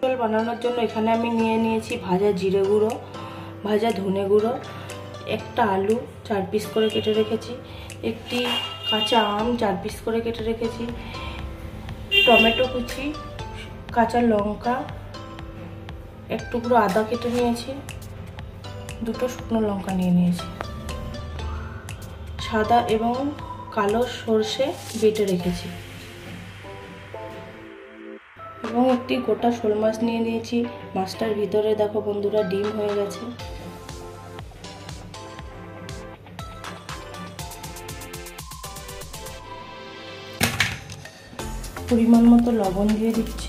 ঝোল বানানোর জন্য এখানে আমি নিয়ে নিয়েছি ভাজা জিরে গুঁড়ো, ভাজা ধনে গুঁড়ো, একটা আলু 4 পিস করে কেটে রেখেছি, একটি কাঁচা আম 4 পিস করে কেটে রেখেছি, টমেটো কুচি, কাঁচা লঙ্কা, এক টুকরো আদা কেটে নিয়েছি, দুটো শুকনো লঙ্কা নিয়ে নিয়েছি, সাদা এবং কালো সর্ষে বেটে রেখেছি এবং একটি গোটা শোল মাছ নিয়ে নিয়েছি। মাছটার ভিতরে দেখো বন্ধুরা ডিম হয়ে গেছে। পরিমাণ মতো লবণ দিয়ে দিচ্ছি,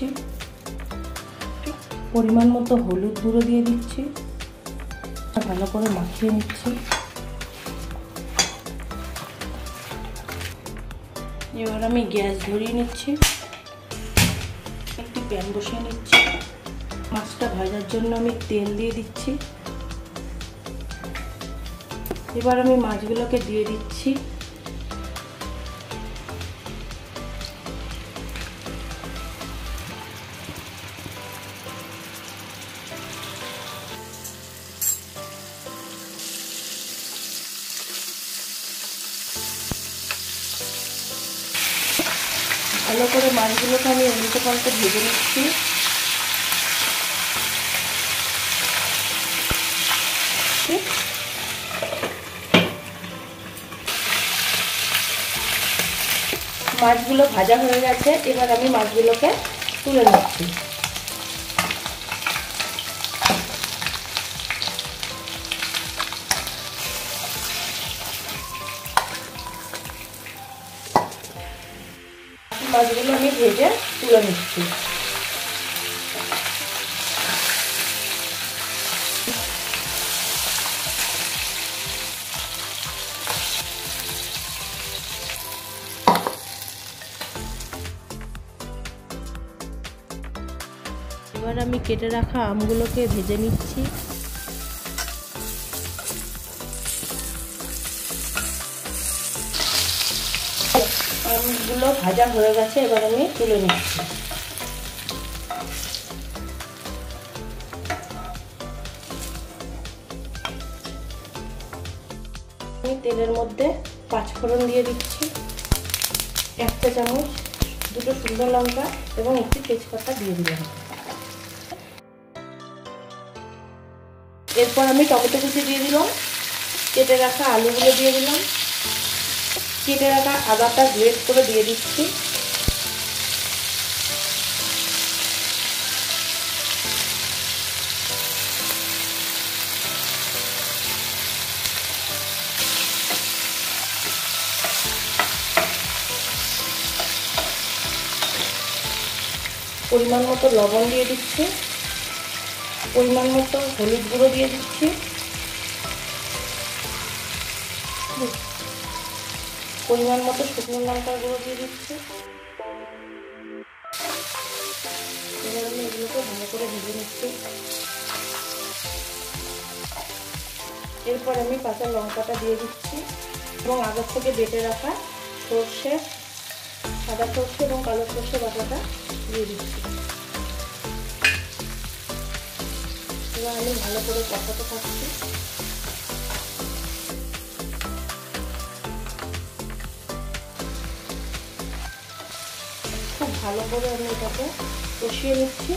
পরিমাণ মতো হলুদ গুঁড়ো দিয়ে দিচ্ছি, ভালো করে মাখিয়ে নিচ্ছি। এবার আমি গ্যাস ধরিয়ে নিচ্ছি, একটি প্যান বসিয়ে নিচ্ছি। মাছটা ভাজার জন্য আমি তেল দিয়ে দিচ্ছি। এবার আমি মাছগুলোকে দিয়ে দিচ্ছি। ভালো করে মাছগুলোকে আমি উল্টে পাল্টে ভেজে নিচ্ছি। মাছগুলো ভাজা হয়ে গেছে, এবার আমি মাছগুলোকে তুলে নিচ্ছি। মাছগুলো আমি ভেজে তুলে নিচ্ছি। এবার আমি কেটে রাখা আমগুলোকে ভেজে নিচ্ছি। আমগুলো ভাজা হয়ে গেছে, এবার আমি তুলে নিচ্ছি। আমি তেলের মধ্যে 5 ফোড়ন দিয়ে দিচ্ছি, 1 চা চামচ, দুটো শুকনো লঙ্কা এবং একটি তেজপাতা দিয়ে দিলাম। এরপর আমি টমেটো কুচি দিয়ে দিলাম, কেটে রাখা আলুগুলো দিয়ে দিলাম, কেটে রাখা আদাটা গ্রেট করে দিয়ে দিচ্ছি। পরিমাণ মতো লবণ দিয়ে দিচ্ছি, পরিমাণ মতো হলুদ গুঁড়ো দিয়ে দিচ্ছি, পরিমাণ মতো শুকনো লঙ্কার গুঁড়ো দিয়ে দিচ্ছি। এবার আমি এগুলোকে ভালো করে ভেজে নিচ্ছি। এরপর আমি কাঁচা লঙ্কাটা দিয়ে দিচ্ছি এবং আগের থেকে বেটে রাখা সর্ষে, সাদা সর্ষে এবং কালো সর্ষে বাটাটা দিয়ে দিচ্ছি। এবার আমি ভালো করে কষাতে থাকছি। খুব ভালো করে আমি এটাকে কষিয়ে নিচ্ছি।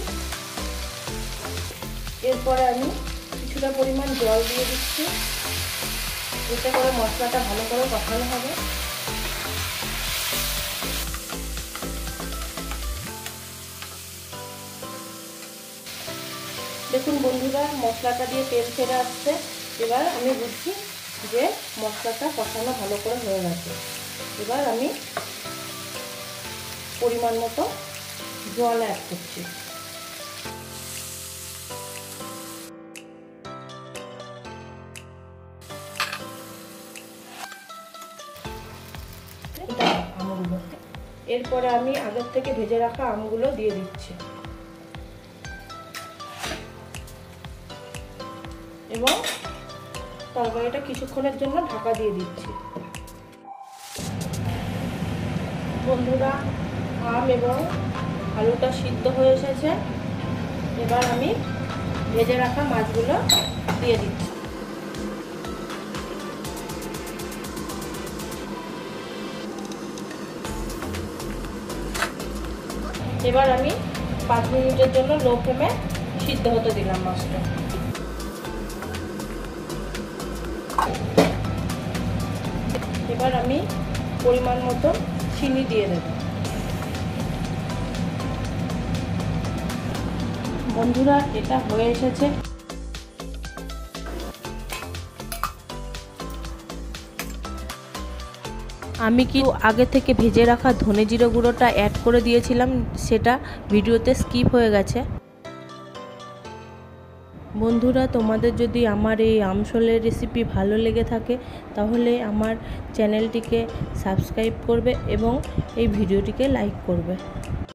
এরপরে আমি কিছুটা পরিমাণ জল দিয়ে দিচ্ছি, এতে করে মশলাটা ভালো করে কষানো হবে। দেখুন বন্ধুরা, মশলাটা দিয়ে তেল ছেড়ে আসছে। এবার আমি বুঝছি যে মশলাটা কষানো ভালো করে হয়ে গেছে। এবার আমি পরিমাণ মতো জল অ্যাড করছি। এরপরে আমি আগের থেকে ভেজে রাখা আমগুলো দিয়ে দিচ্ছি এবং তরকারিটা কিছুক্ষণের জন্য ঢাকা দিয়ে দিচ্ছি। বন্ধুরা, আম এবং আলুটা সিদ্ধ হয়ে এসেছে। এবার আমি ভেজে রাখা মাছগুলো দিয়ে দিচ্ছি। এবার আমি 5 মিনিটের জন্য লো ফ্লেমে সিদ্ধ হতে দিলাম মাছটা। এবার আমি পরিমাণ মতো চিনি দিয়ে দেব। বন্ধুরা, এটা হয়ে এসেছে। আমি কি আগে থেকে ভেজে রাখা ধনে জিরে গুঁড়োটা অ্যাড করে দিয়েছিলাম, সেটা ভিডিওতে স্কিপ হয়ে গেছে। বন্ধুরা, তোমাদের যদি আমার এই আমসলের রেসিপি ভালো লেগে থাকে তাহলে আমার চ্যানেলটিকে সাবস্ক্রাইব করবে এবং এই ভিডিওটিকে লাইক করবে।